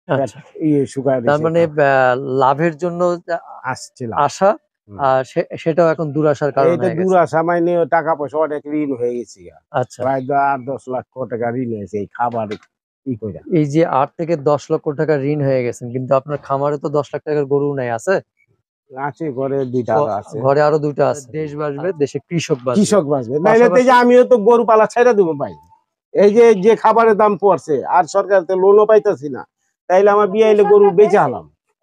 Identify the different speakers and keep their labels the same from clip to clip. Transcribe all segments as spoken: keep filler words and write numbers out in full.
Speaker 1: আচ্ছা,
Speaker 2: ইয়ে শুকায়
Speaker 1: তার
Speaker 2: দিছে
Speaker 1: মানে আহ, লাভের জন্য
Speaker 2: আসছিলাম
Speaker 1: আশা
Speaker 2: হুম।
Speaker 1: আর সে- সেটাও এখন দুরাশার কারণ
Speaker 2: এইটা
Speaker 1: হয়ে গেছে।
Speaker 2: দুরাশা মানে টাকা পয়সা অনেক ঋণ হয়ে গেছে
Speaker 1: আচ্ছা,
Speaker 2: প্রায় দ- আট দশ লাখ টাকা ঋণ হয়েছে এই খাবার ই করে
Speaker 1: এই যে আট থেকে দশ লক্ষ টাকা ঋণ হয়ে গেছেন, কিন্তু আপনার খামারে তো দশ লাখ টাকার গরু নাই, আছে?
Speaker 2: আছে ঘরে দুইটা
Speaker 1: ও,
Speaker 2: আরো আছে
Speaker 1: ঘরে আরো দুইটা আছে। দেশ বাঁচবে, দেশে কৃষক বাঁচবে।
Speaker 2: কৃষক বাঁচবে নাইলে তো এই
Speaker 1: পাশাপাশি
Speaker 2: যে আমিও তো গরু পালা ছেড়ে দেবো ভাই এই যে যে খাবারের দাম পড়ছে আর সরকার তো লোনও পাইতেছি না তাইলে আমার বিয়ে এলে গরু বেঁচে হলাম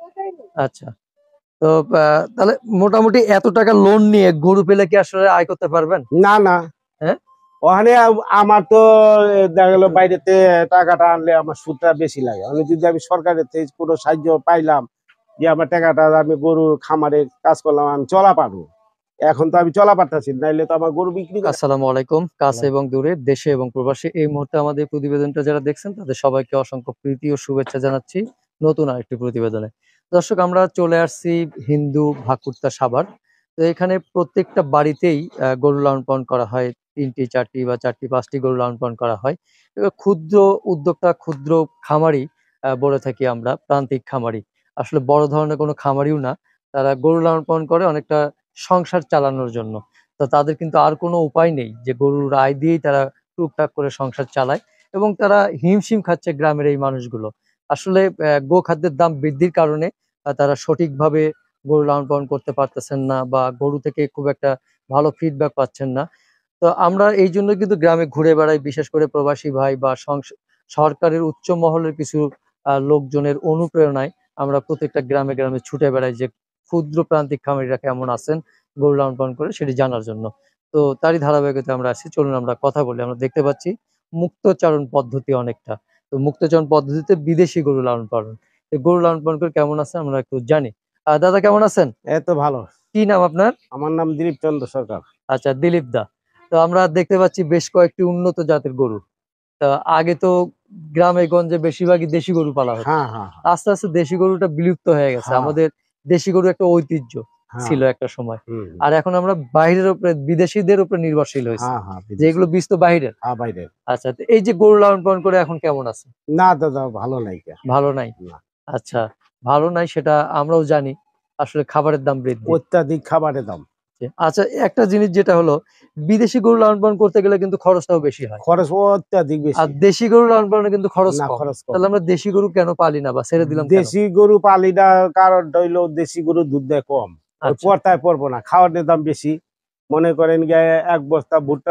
Speaker 1: আচ্ছা, তো আহ, তাহলে মোটামুটি এত টাকা লোন নিয়ে গরু পেলে কি আসলে আয় করতে পারবেন?
Speaker 2: না না
Speaker 1: হ্যাঁ,
Speaker 2: ওখানে আমার তো দেখা গেলো বাইরেতে টাকাটা আনলে আমার সুদটা বেশি লাগে আমি যদি আমি সরকারের থেকে কোনো সাহায্য পাইলাম যে আমার টাকাটা আমি গরু খামারে কাজ করলাম আমি চলা পারবো এখন তো আমি চলা পারতাছি নাইলে তো আমার গরু বিক্রি করে
Speaker 1: আসসালামু আলাইকুম। কাছে এবং দূরে, দেশে এবং প্রবাসে এই মুহূর্তে আমাদের প্রতিবেদনটা যারা দেখছেন তাদের সবাইকে অসংখ্য প্রীতি ও শুভেচ্ছা জানাচ্ছি নতুন আরেকটি প্রতিবেদনে। দর্শক, আমরা চলে আসছি হিন্দু ভাকুরতা সাভার। তো এখানে প্রত্যেকটা বাড়িতেই আহ, গরু লালন পালন করা হয়, তিনটি চারটি বা চারটি পাঁচটি গরু লালন পালন করা হয়। এবার ক্ষুদ্র উদ্যোক্তা, ক্ষুদ্র খামারি আহ, বলে থাকি আমরা, প্রান্তিক খামারি। আসলে বড় ধরনের কোনো খামারিও না, তারা গরু লালন পালন করে অনেকটা সংসার চালানোর জন্য। তো তাদের কিন্তু আর কোনো উপায় নেই, যে গরুর আয় দিয়েই তারা টুকটাক করে সংসার চালায়, এবং তারা হিমশিম খাচ্ছে গ্রামের এই মানুষগুলো। আসলে আহ, গোখাদ্যের দাম বৃদ্ধির কারণে আহ, তারা সঠিকভাবে গরু লালন পালন করতে পারতেছেন না, বা গরু থেকে খুব একটা ভালো ফিডব্যাক পাচ্ছেন না। তো আমরা এই জন্য কিন্তু গ্রামে ঘুরে বেড়াই, বিশেষ করে প্রবাসী ভাই বা সংস- সরকারের উচ্চ মহলের কিছু আহ, লোকজনের অনুপ্রেরণায় আমরা প্রত্যেকটা গ্রামে গ্রামে ছুটে বেড়াই, যে ক্ষুদ্র প্রান্তিক খামারিরা কেমন আছেন গরু লালন পালন করে সেটি জানার জন্য। তো তারই ধারাবাহিকতা আমরা আছি, চলুন আমরা কথা বলি। আমরা দেখতে পাচ্ছি মুক্তচারণ পদ্ধতি অনেকটা। তো মুক্তচারণ পদ্ধতিতে বিদেশি গরু লালন পালন, এই গরু লালন পালন করে কেমন আছে আমরা একটু জানি। আহ দাদা, কেমন আছেন?
Speaker 2: এত ভালো
Speaker 1: কি নাম আপনার?
Speaker 2: আমার নাম দিলীপ চন্দ্র সরকার
Speaker 1: আচ্ছা, দিলীপ দা। তো আমরা দেখতে পাচ্ছি বেশ কয়েকটি উন্নত জাতের গরু। তা আগে তো গ্রামে গঞ্জে বেশিরভাগই দেশি গরু পালা হতো,
Speaker 2: হ্যাঁ হ্যাঁ
Speaker 1: আস্তে আস্তে দেশি গরুটা বিলুপ্ত হয়ে গেছে।
Speaker 2: হ্যাঁ
Speaker 1: আমাদের দেশি গরু একটা ঐতিহ্য
Speaker 2: হ্যাঁ
Speaker 1: ছিল একটা সময়,
Speaker 2: হুম
Speaker 1: আর এখন আমরা বাইরের উপরে, বিদেশিদের উপরে নির্ভরশীল হয়েছি,
Speaker 2: হ্যাঁ হ্যাঁ
Speaker 1: যে
Speaker 2: বিদেশি
Speaker 1: এগুলো বীজ তো বাইরের।
Speaker 2: হ্যাঁ বাইরে
Speaker 1: আচ্ছা, তো এই যে গরু লালন পালন করে এখন কেমন আছে?
Speaker 2: না দাদা ভালো নাই কে
Speaker 1: ভালো নাই?
Speaker 2: না
Speaker 1: আচ্ছা, ভালো নাই সেটা আমরাও জানি, আসলে খাবারের দাম বৃদ্ধি।
Speaker 2: অত্যাধিক খাবারের দাম
Speaker 1: আচ্ছা, একটা জিনিস যেটা হলো, বিদেশি গরু লালন পালন করতে গেলে কিন্তু খরচটাও বেশি হয়,
Speaker 2: খরচ অত্যাধিক
Speaker 1: আর
Speaker 2: বেশি
Speaker 1: দেশি গরু লালন পালনে কিন্তু খরচ
Speaker 2: না
Speaker 1: কম।
Speaker 2: খরচ কম
Speaker 1: তাহলে আমরা দেশি গরু কেন পালি না বা ছেড়ে দিলাম কেন?
Speaker 2: দেশি গরু পালিটা কারণটা হইলো দেশি গরু দুধ দেয় কম ওই
Speaker 1: আচ্ছা,
Speaker 2: পর্তায় পড়বো না খাওয়ানোর দাম বেশি মনে করেন গিয়ে এক বস্তা ভুট্টা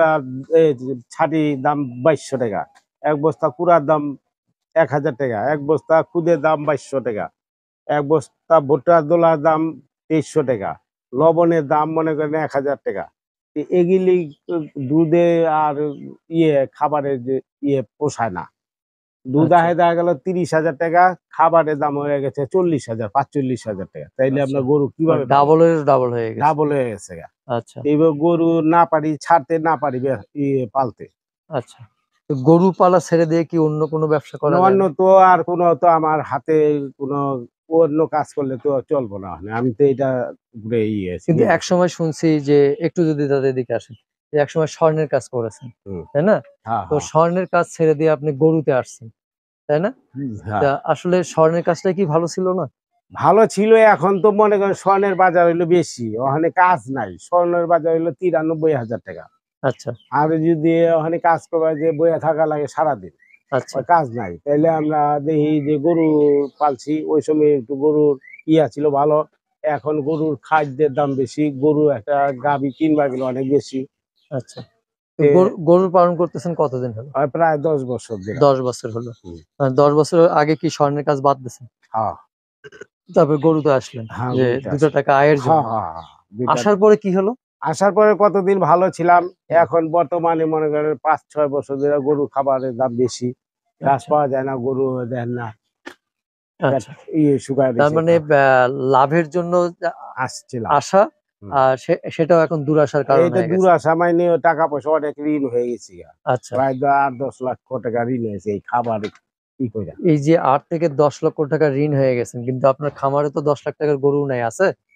Speaker 2: ছাটি দাম বাইশশো টাকা এক বস্তা কুড়ার দাম এক হাজার টাকা এক বস্তা খুদের দাম বাইশশো টাকা এক বস্তা ভুট্টার দোলার দাম তেইশশো টাকা লবণের দাম মনে করেন এক হাজার টাকা তো এগুলি দুধে আর ইয়ে খাবারের যে ইয়ে পোষায় না দুধ
Speaker 1: আচ্ছা,
Speaker 2: আহে দেখা গেল তিরিশ হাজার টাকা খাবারের দাম হয়ে গেছে চল্লিশ হাজার পাঁচচল্লিশ হাজার টাকা তাইলে
Speaker 1: আচ্ছা,
Speaker 2: আমরা গরু কিভাবে
Speaker 1: ডাবলের ডাবল হয়ে গেছে।
Speaker 2: ডাবল হয়ে গেছে গা।
Speaker 1: আচ্ছা,
Speaker 2: এইবার গরু না পারি ছাড়তে না পারি বে- ইয়ে পালতে
Speaker 1: আচ্ছা, তো গরু পালা ছেড়ে দিয়ে কি অন্য কোনো ব্যবসা করা যায়
Speaker 2: অন্য
Speaker 1: না?
Speaker 2: তো আর কোনো তো আমার হাতে কোনো অন্য কাজ করলে তো চলবো না আমি তো এটা উপরে ইয়ে আছি,
Speaker 1: কিন্তু এক
Speaker 2: নির্ভরশীল।
Speaker 1: সময় শুনছি যে, একটু যদি তাদের দিকে আসেন, যে এক সময় স্বর্ণের কাজ করেছেন,
Speaker 2: হুম,
Speaker 1: তাই না?
Speaker 2: হ্যাঁ
Speaker 1: তো
Speaker 2: হ্যাঁ
Speaker 1: স্বর্ণের কাজ ছেড়ে দিয়ে আপনি গরুতে আসছেন, তাই না?
Speaker 2: হুম, হ্যাঁ
Speaker 1: তা আসলে স্বর্ণের কাজটা কি ভালো ছিল না?
Speaker 2: ভালো ছিল এখন তো মনে করেন স্বর্ণের বাজার হইলো বেশি ওখানে কাজ নাই স্বর্ণের বাজার হইলো তিরানব্বই হাজার টাকা
Speaker 1: আচ্ছা,
Speaker 2: আর যদি ওখানে কাজ করবা যে বইয়া থাকা লাগে সারাদিন
Speaker 1: আচ্ছা,
Speaker 2: ওই কাজ নাই তাইলে আমরা দেখি যে গরু পালছি ওই সময় একটু গরুর ইয়া ছিল ভালো এখন গরুর খাদ্যের দাম বেশি গরু একটা গাভী কিনবা গেলে অনেক বেশি
Speaker 1: আচ্ছা। তো
Speaker 2: এ,
Speaker 1: গরু গরু পালন করতেছেন কতদিন হলো?
Speaker 2: হয় প্রায় দশ বছর ধরে
Speaker 1: দশ বছর হলো।
Speaker 2: হুম,
Speaker 1: আর দশ বছর আগে কি স্বর্ণের কাজ বাদ দিয়েছেন,
Speaker 2: হ্যাঁ
Speaker 1: তারপর গরুতে আসলেন,
Speaker 2: হ্যাঁ
Speaker 1: যে
Speaker 2: গরুটা
Speaker 1: দুটো
Speaker 2: আছে
Speaker 1: টাকা আয়ের
Speaker 2: হ্যাঁ
Speaker 1: জন্য?
Speaker 2: হ্যাঁ হ্যাঁ দুইটা
Speaker 1: আসার পরে কি হলো?
Speaker 2: আসার পরে কতদিন ভালো ছিলাম এখন বর্তমানে মনে করেন পাঁচ ছয় বছর ধরে গরু খাবারের দাম বেশি ঘাস
Speaker 1: আচ্ছা,
Speaker 2: পাওয়া যায় না গরু দেন না পেট
Speaker 1: আচ্ছা,
Speaker 2: ইয়ে শুকায়
Speaker 1: তার
Speaker 2: দিছে
Speaker 1: মানে আহ, লাভের জন্য
Speaker 2: আসছিলাম
Speaker 1: আশা
Speaker 2: হুম।
Speaker 1: আর সে- সেটাও এখন দুরাশার কারণ
Speaker 2: এইটা
Speaker 1: হয়ে গেছে।
Speaker 2: দুরাশা মানে টাকা পয়সা অনেক ঋণ হয়ে গেছে
Speaker 1: আচ্ছা,
Speaker 2: প্রায় দ- আট দশ লাখ টাকা ঋণ হয়েছে এই খাবার ই করে
Speaker 1: এই যে আট থেকে দশ লক্ষ টাকা ঋণ হয়ে গেছেন, কিন্তু আপনার খামারে তো দশ লাখ টাকার গরু নাই, আছে?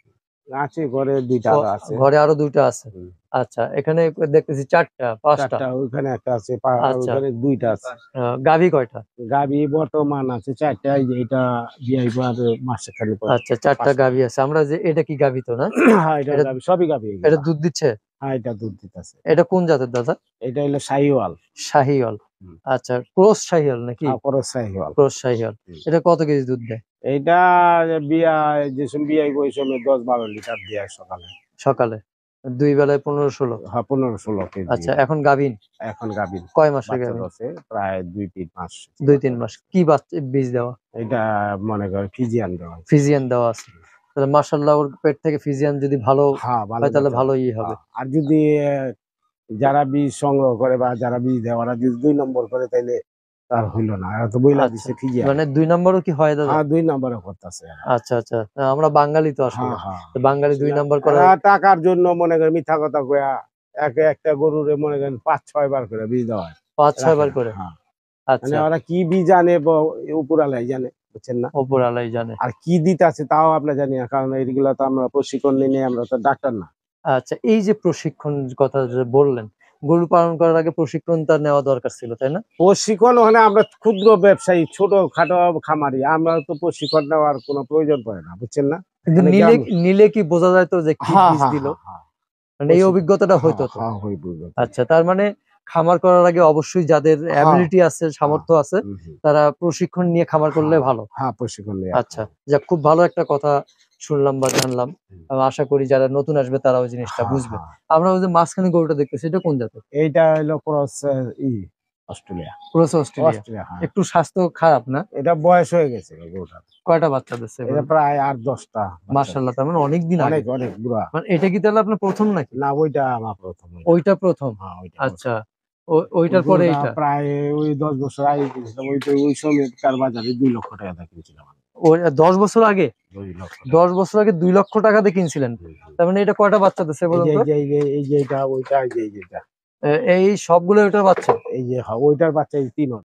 Speaker 2: আছে ঘরে দুইটা
Speaker 1: ও,
Speaker 2: আরো আছে।
Speaker 1: ঘরে আরো দুইটা আছে।
Speaker 2: হুম।
Speaker 1: আচ্ছা, এখানে দেখতেছি চারটা পাঁচটা।
Speaker 2: চারটা ওইখানে একটা আছে, পা-
Speaker 1: আচ্ছা,
Speaker 2: ওইখানে দুইটা আছে।
Speaker 1: আহ, গাভী কয়টা?
Speaker 2: গাবি বর্তমান আছে চারটা, এই যে এটা বিয়াই আর মাসে খালি পরে।
Speaker 1: আচ্ছা, চারটা
Speaker 2: পাঁচটা।
Speaker 1: গাভী আছে। আমরা যে এটা কি গাভী তো না?
Speaker 2: হ্যাঁ এটা
Speaker 1: এটা
Speaker 2: গাবি, সবই গাবি
Speaker 1: এটা
Speaker 2: এগুলা।
Speaker 1: দুধ দিচ্ছে?
Speaker 2: হ্যাঁ এটা দুধ দিতেছে।
Speaker 1: এটা কোন জাতের দাদা?
Speaker 2: এটা হলো শাহিওয়াল।
Speaker 1: শাহিওয়াল।
Speaker 2: হুম।
Speaker 1: আচ্ছা, ক্রস শাহিওয়াল নাকি?
Speaker 2: হ্যাঁ পরে শাহিওয়াল।
Speaker 1: ক্রস শাহিওয়াল।
Speaker 2: হুম।
Speaker 1: এটা কত কেজি দুধ দেয়
Speaker 2: এইটা বিয়া যে সময় বিয়াই ওই সময় দশ বারো লিটার দিয়ে সকালে।
Speaker 1: সকালে? দুই বেলায় পনেরো ষোলো?
Speaker 2: হ্যাঁ পনেরো ষোলো কেজি।
Speaker 1: আচ্ছা, এখন গাভীন?
Speaker 2: এখন গাবিন।
Speaker 1: কয় মাসের
Speaker 2: বাচ্চা
Speaker 1: গাভীন?
Speaker 2: আছে প্রায় দুই তিন মাস।
Speaker 1: দুই তিন মাস। কি বাচ্চা বীজ দেওয়া?
Speaker 2: এটা মনে করে ফিজিয়ান দেওয়া।
Speaker 1: ফিজিয়ান দেওয়া আছে। তাহলে মাশাআল্লাহ ওর পেট থেকে ফিজিয়ান যদি ভালো
Speaker 2: হ্যাঁ ভালো
Speaker 1: হয় তাহলে
Speaker 2: বাচ্চা।
Speaker 1: ভালোই হবে।
Speaker 2: হ্যাঁ, আর যদি আহ, যারা বীজ সংগ্রহ করে বা যারা বীজ দেয় ওরা যদি দুই নম্বর করে তাইলে তার হইলো না, এরা তো বইলা
Speaker 1: আচ্ছা,
Speaker 2: দিছে ফিজিয়ান।
Speaker 1: মানে দুই নম্বরও কি হয় দাদা?
Speaker 2: হ্যাঁ দুই নম্বরে করতেছে।
Speaker 1: আচ্ছা আচ্ছা, না, আমরা বাঙালি তো আসলে।
Speaker 2: হ্যাঁ হ্যাঁ।
Speaker 1: তো বাঙালি দুই নাম্বার করে।
Speaker 2: এরা টাকার জন্য মনে করেন মিথ্যা কথা কয়া এক একটা গরুরে মনে করেন পাঁচ ছয় বার করে বীজ দেওয়া হয়।
Speaker 1: পাঁচ ছয়
Speaker 2: রাখে
Speaker 1: বার
Speaker 2: না।
Speaker 1: করে?
Speaker 2: হ্যাঁ। মানে
Speaker 1: আচ্ছা,
Speaker 2: ওরা কি বীজ জানে উপরালাই জানে, বুঝছেন না?
Speaker 1: ওপর আলাই জানে।
Speaker 2: আর কি দিতে আছে তাও আমরা জানি না, কারণ এইগুলো তো আমরা প্রশিক্ষণ নিয়ে নিই, আমরা তো ডাক্তার না।
Speaker 1: আচ্ছা, এই যে প্রশিক্ষণ কথা যে বললেন, গরু পালন করার আগে প্রশিক্ষণটা নেওয়া দরকার ছিল তাই না?
Speaker 2: প্রশিক্ষণ ওখানে আমরা ক্ষুদ্র ব্যবসায়ী ছোট খাটো খামারি, আমরা তো প্রশিক্ষণ নেওয়ার কোনো প্রয়োজন পড়ে না, বুঝছেন না?
Speaker 1: কিন্তু
Speaker 2: মানে
Speaker 1: নিলে
Speaker 2: গ্রাম-
Speaker 1: নিলে কি বোঝা যায় তো যে কি
Speaker 2: হ্যাঁ
Speaker 1: বীজ
Speaker 2: হ্যাঁ
Speaker 1: দিল?
Speaker 2: হ্যাঁ হ্যাঁ।
Speaker 1: মানে এই
Speaker 2: প্রশিক্ষণ-
Speaker 1: অভিজ্ঞতাটা হইতো
Speaker 2: হ্যাঁ
Speaker 1: তো?
Speaker 2: হ্যাঁ হই বুঝলো।
Speaker 1: আচ্ছা, তার মানে খামার করার আগে অবশ্যই যাদের
Speaker 2: হ্যাঁ।
Speaker 1: অ্যাবিলিটি আছে, সামর্থ্য আছে,
Speaker 2: হুম, হুম।
Speaker 1: তারা প্রশিক্ষণ নিয়ে খামার করলে
Speaker 2: হ্যাঁ,
Speaker 1: ভালো।
Speaker 2: হ্যাঁ প্রশিক্ষণ নিয়ে।
Speaker 1: আচ্ছা, যাক, খুব ভালো একটা কথা শুনলাম বা জানলাম।
Speaker 2: হুম।
Speaker 1: আমি আশা করি যারা নতুন আসবে তারা ওই জিনিসটা
Speaker 2: হ্যাঁ,
Speaker 1: বুঝবে।
Speaker 2: হ্যাঁ।
Speaker 1: আমরা ওই যে মাঝখানে গরুটা দেখতেছি, এটা কোন জাতের?
Speaker 2: এইটা হলো ক্রস ই অস্ট্রেলিয়া।
Speaker 1: Cross Australia.
Speaker 2: অস্ট্রেলিয়া হ্যাঁ।
Speaker 1: একটু স্বাস্থ্য খারাপ না?
Speaker 2: এটা বয়স হয়ে গেছে এই গরুটার।
Speaker 1: কয়টা বাচ্চা দিচ্ছে?
Speaker 2: এটা প্রায় আট দশটা বাচ্চা।
Speaker 1: মাশাআল্লাহ, তার মানে অনেক দিন আগে।
Speaker 2: অনেক অনেক বুড়া।
Speaker 1: মানে এটা কি তাহলে আপনার প্রথম নাকি?
Speaker 2: না ওইটা আমার প্রথম।
Speaker 1: ওইটা প্রথম?
Speaker 2: হ্যাঁ ওইটা।
Speaker 1: আচ্ছা, ও- ওইটার পরে
Speaker 2: গরুটা
Speaker 1: এইটা?
Speaker 2: প্রায় ওই দশ বছর আগে কিনছিলাম, ওই তো ওই সময় কার বাজারে দুই লক্ষ টাকা দিয়ে কিনছিলাম আমি।
Speaker 1: ওই দশ বছর আগে?
Speaker 2: দুই লক্ষ টাকা।
Speaker 1: দশ বছর আগে দুই লক্ষ টাকা দিয়ে কিনছিলেন?
Speaker 2: হুম, হুম।
Speaker 1: তার মানে এটা কয়টা বাচ্চা দিচ্ছে
Speaker 2: এই
Speaker 1: বলুন
Speaker 2: যে
Speaker 1: তো?
Speaker 2: এই যে- এই যে- এই যে এটা ওইটা এই যে এই যেটা
Speaker 1: এ- এই সবগুলো ওইটার বাচ্চা?
Speaker 2: এই যে হ্যাঁ, ওইটার বাচ্চা এই তিন